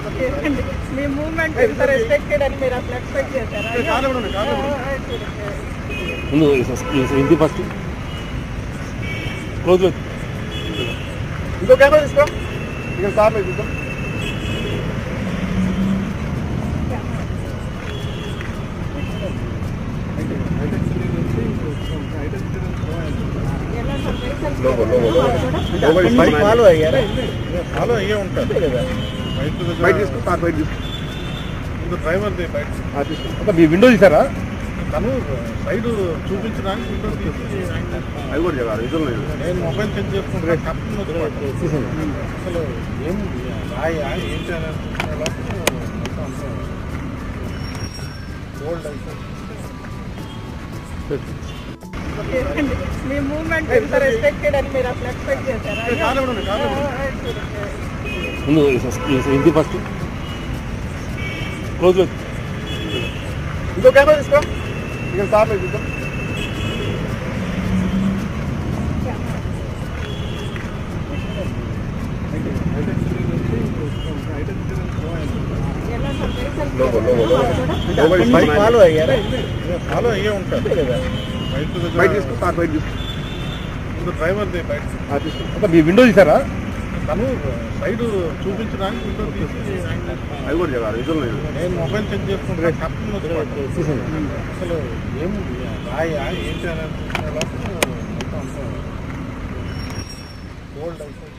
మీ movement ఎంత restricted అని మీరు అసలు ఎక్స్పెక్ట్ చేశారా? ముందు ఫస్ట్ క్లోజ్ ఇంకో కెమెరా తీసుకో ఇక్కడ సార్ తీసుకో ఫాలో అయ్యే ఉంటారు బయట తీసుకో సార్ బయట తీసుకో డ్రైవర్ తీసుకో మీ విండో తీసారా తను సైడ్ చూపించడానికి విండో తీసి అవి కూడా చెప్పాలి విజువల్ నేను మొబైల్ చెక్ చేసుకుంటే అసలు ఏం రాయా ఏంటి అని ఓల్డ్ అయితే మీ మూవ్మెంట్ ఎంత రెస్ట్రిక్టెడ్ అని మీరు అసలు ఎక్స్పెక్ట్ చేశారా? ముందు ఫస్ట్ క్లోజ్ ఇంకో కెమెరా తీసుకో ఇక్కడ సార్ తీసుకో ఫాలో అయ్యే ఉంటారు బయట తీసుకో సార్ బయట తీసుకో డ్రైవర్ తీసుకో మీ విండో తీసారా తను సైడ్ చూపించడానికి విండో తీసి అవి కూడా చెప్పాలి విజువల్ నేను మొబైల్ చెక్ చేసుకుంటే అసలు ఏం రాయా ఏంటి అని ఓల్డ్ అయితే